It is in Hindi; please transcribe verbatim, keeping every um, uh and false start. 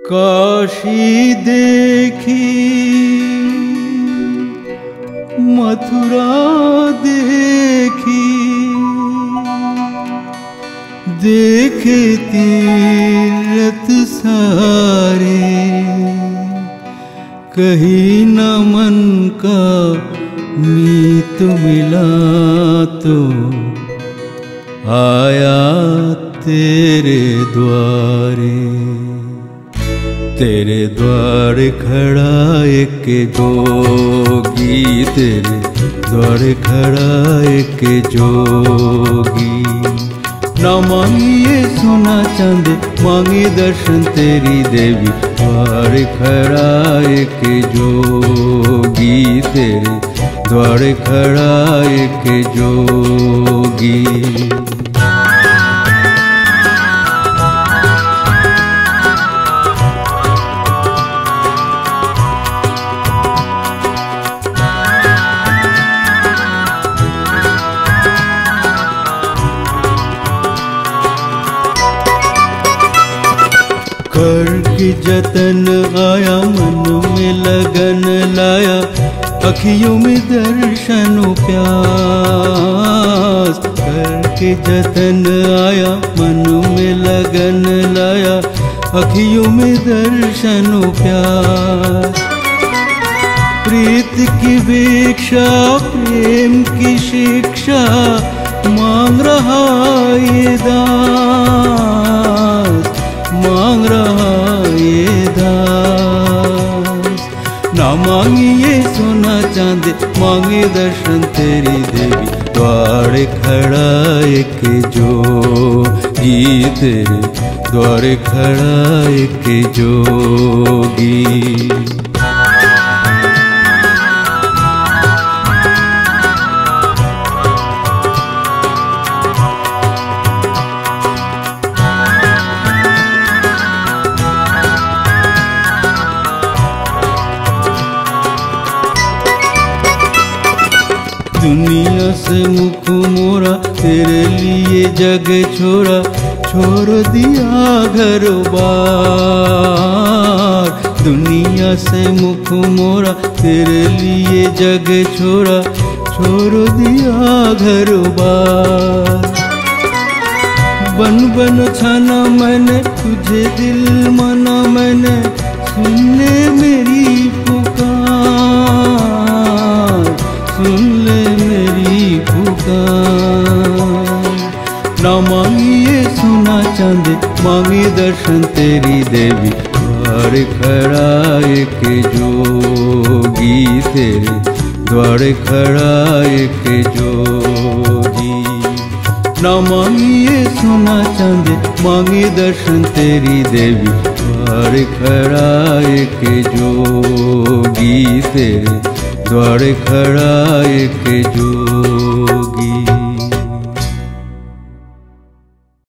काशी देखी मथुरा देखी, देखे तीरथ सारे, कहीं न मन का मीत मिला तो आया तेरे द्वारे। तेरे द्वार खड़ा एक जोगी, तेरे द्वार खड़ा एक जोगी। ना मांगिए सोना चांदी, मांगे दर्शन तेरी देवी। द्वार खड़ा एक जोगी, तेरे द्वार खड़ा एक जोगी। कर के जतन आया, मन में लगन लाया, अखियों में दर्शन प्यास। कर के जतन आया, मन में लगन लाया, अखियों में दर्शन प्यास। प्रीत की भिक्षा, प्रेम की शिक्षा, मांग रहा ये दास, मांग रहा ये दास। ना मांगिए सोना चांदी, मांगे दर्शन तेरी देवी। द्वार खड़ा एक जोगी, तेरे द्वार खड़ा एक जोगी। दुनिया से मुख मोरा, तेरे लिए जग छोड़ा, छोड़ दिया घर बार। दुनिया से मुख मोरा, तेरे लिए जग छोड़ा, छोड़ दिया घर बार। बन बन छाना मैंने तुझे, दिल माना मैंने, सुनने मेरी पुकार, सुन ले मेरी पुकार। ना मांगिए सोना चांदी, मांगे दर्शन तेरी देवी। द्वार खड़ा एक जोगी, तेरे द्वार खड़ा एक जोगी। ना मांगिए सोना चांदी, मांगे दर्शन तेरी देवी। द्वार खड़ा एक जोगी, तेरे द्वार खड़ा एक जोगी।